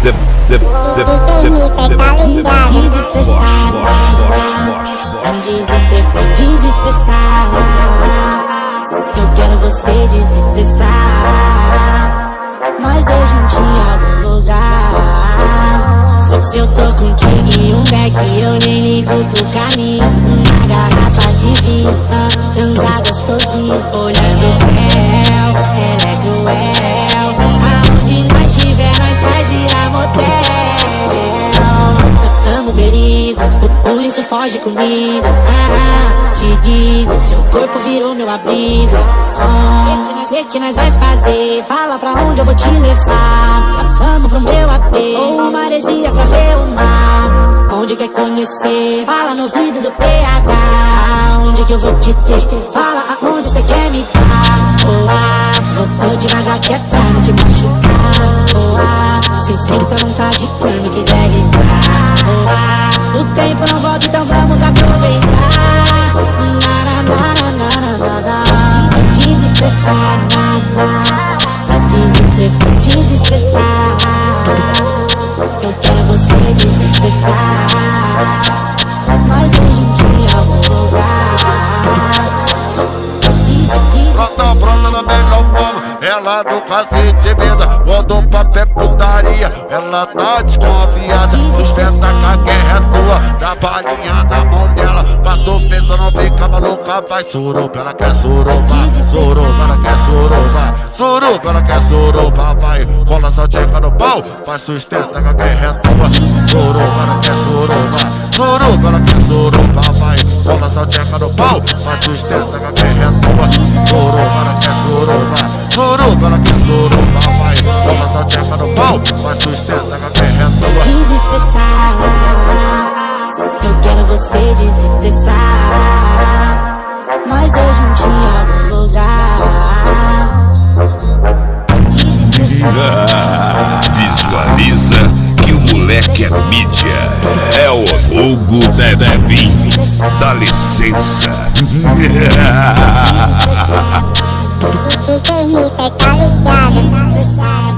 desestressar. Eu quero você desestressar. Nós dois juntos em algum lugar. Se eu tô contigo em um beck, eu nem ligo pro caminho. Uma garrafa de vinho, transar gostosinho. Olhando o céu, ela é cruel. Aonde nós estiver, nós vai virar motel. Amo perigo, por isso foge comigo. Te digo, seu corpo virou meu abrigo. O que nós vai fazer? Fala pra onde eu vou te levar. Vamos pro meu AP ou maresias pra ver o mar. Onde quer conhecer? Fala no ouvido do PH. Onde que eu vou te ter? Fala aonde você quer me dar. Vou devagar que é pra não te machucar. Se sinta à vontade quando quiser gritar. O tempo não volta, então vamos aproveitar. Desestressar. Eu quero você desestressar. Nós dois juntos em algum lugar. Pronta na melhor forma. Ela nunca se intimida. Quando o papo é putaria, ela tá desconfiada. Sustenta que a guerra é tua. Dá balinha na mão dela. Pra tu pensar não fica maluca. Vai suruba, ela quer suruba. Suruba, ela quer suruba. Suruba, ela quer suruba. Vai, cola só tcheca no pau. Vai, sustenta que a guerra é tua. Suruba, ela quer suruba. Suruba, ela quer suruba. Vai, cola só tcheca no pau. Vai, sustenta que a guerra é tua. Suruba, ela quer suruba. Suruba, ela quer suruba. Vai, cola só tcheca no pau. Vai, sustenta que a guerra é tua. Desestressar. Eu quero você desestressar. Nós dois juntos em algum lugar. Visualiza que o moleque é mídia. É o vulgo Devinho. Dá licença. Tá ligado?